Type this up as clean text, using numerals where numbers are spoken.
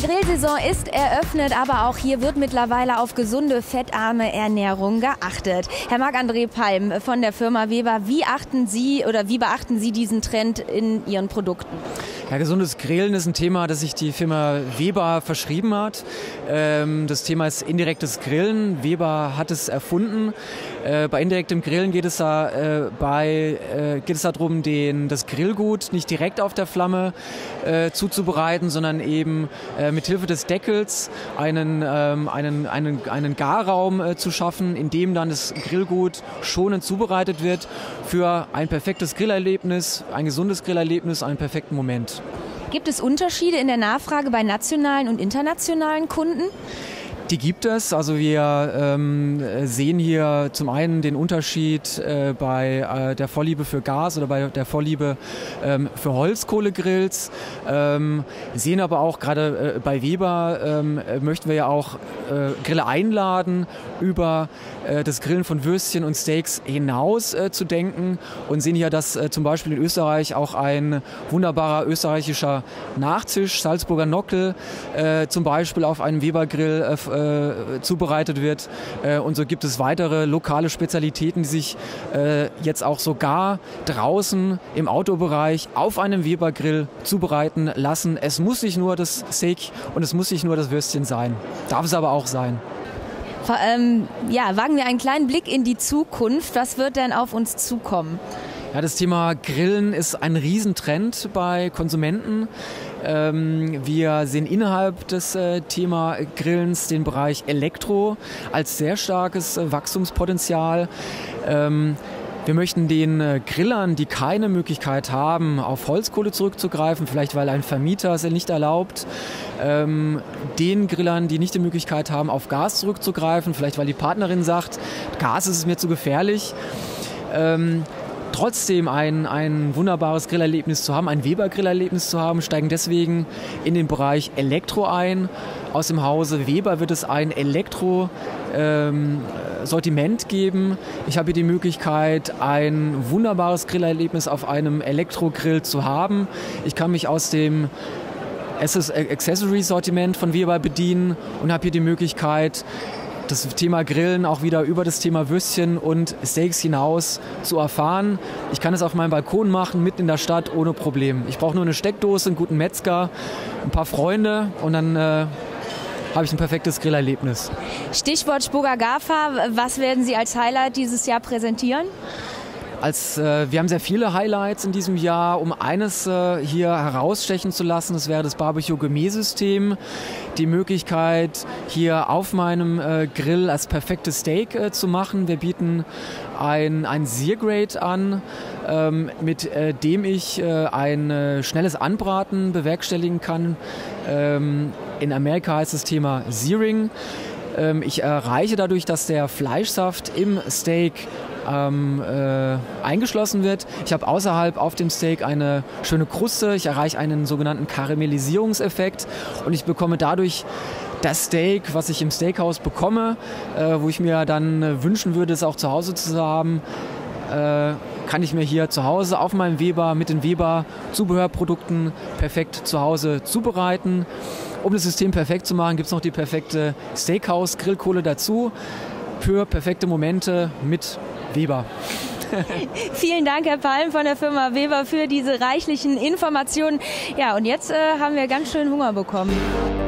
Grillsaison ist eröffnet, aber auch hier wird mittlerweile auf gesunde, fettarme Ernährung geachtet. Herr Marc-André Palm von der Firma Weber, wie beachten Sie diesen Trend in Ihren Produkten? Ja, gesundes Grillen ist ein Thema, das sich die Firma Weber verschrieben hat. Das Thema ist indirektes Grillen. Weber hat es erfunden. Bei indirektem Grillen geht es darum, das Grillgut nicht direkt auf der Flamme zuzubereiten, sondern eben mit Hilfe des Deckels einen Garraum zu schaffen, in dem dann das Grillgut schonend zubereitet wird für ein perfektes Grillerlebnis, ein gesundes Grillerlebnis, einen perfekten Moment. Gibt es Unterschiede in der Nachfrage bei nationalen und internationalen Kunden? Die gibt es. Also wir sehen hier zum einen den Unterschied bei der Vorliebe für Gas oder bei der Vorliebe für Holzkohlegrills. Sehen aber auch gerade bei Weber möchten wir ja auch Grille einladen, über das Grillen von Würstchen und Steaks hinaus zu denken und sehen hier, dass zum Beispiel in Österreich auch ein wunderbarer österreichischer Nachtisch, Salzburger Nockel, zum Beispiel auf einem Weber-Grill zubereitet wird. Und so gibt es weitere lokale Spezialitäten, die sich jetzt auch sogar draußen im Outdoor-Bereich auf einem Weber-Grill zubereiten lassen. Es muss nicht nur das Steak und es muss nicht nur das Würstchen sein. Darf es aber auch sein. Wagen wir einen kleinen Blick in die Zukunft. Was wird denn auf uns zukommen? Ja, das Thema Grillen ist ein Riesentrend bei Konsumenten. Wir sehen innerhalb des Thema Grillens den Bereich Elektro als sehr starkes Wachstumspotenzial. Wir möchten den Grillern, die keine Möglichkeit haben, auf Holzkohle zurückzugreifen, vielleicht weil ein Vermieter es nicht erlaubt, den Grillern, die nicht die Möglichkeit haben, auf Gas zurückzugreifen, vielleicht weil die Partnerin sagt, Gas ist mir zu gefährlich, trotzdem ein wunderbares Grillerlebnis zu haben, ein Weber-Grillerlebnis zu haben, steigen deswegen in den Bereich Elektro ein. Aus dem Hause Weber wird es ein Elektro-Sortiment geben. Ich habe hier die Möglichkeit, ein wunderbares Grillerlebnis auf einem Elektrogrill zu haben. Ich kann mich aus dem Accessory-Sortiment von Weber bedienen und habe hier die Möglichkeit, das Thema Grillen auch wieder über das Thema Würstchen und Steaks hinaus zu erfahren. Ich kann es auf meinem Balkon machen, mitten in der Stadt, ohne Problem. Ich brauche nur eine Steckdose, einen guten Metzger, ein paar Freunde und dann habe ich ein perfektes Grillerlebnis. Stichwort Spoga GAFA, was werden Sie als Highlight dieses Jahr präsentieren? Wir haben sehr viele Highlights in diesem Jahr, um eines hier herausstechen zu lassen. Das wäre das Barbecue-Gourmet-System. Die Möglichkeit, hier auf meinem Grill als perfektes Steak zu machen. Wir bieten ein Sear-Grate an, mit dem ich ein schnelles Anbraten bewerkstelligen kann. In Amerika heißt das Thema Searing. Ich erreiche dadurch, dass der Fleischsaft im Steak eingeschlossen wird. Ich habe außerhalb auf dem Steak eine schöne Kruste. Ich erreiche einen sogenannten Karamellisierungseffekt und ich bekomme dadurch das Steak, was ich im Steakhouse bekomme, wo ich mir dann wünschen würde, es auch zu Hause zu haben, kann ich mir hier zu Hause auf meinem Weber mit den Weber Zubehörprodukten perfekt zu Hause zubereiten. Um das System perfekt zu machen, gibt es noch die perfekte Steakhouse-Grillkohle dazu für perfekte Momente mit Weber. Vielen Dank, Herr Palm von der Firma Weber, für diese reichlichen Informationen. Ja, und jetzt haben wir ganz schön Hunger bekommen.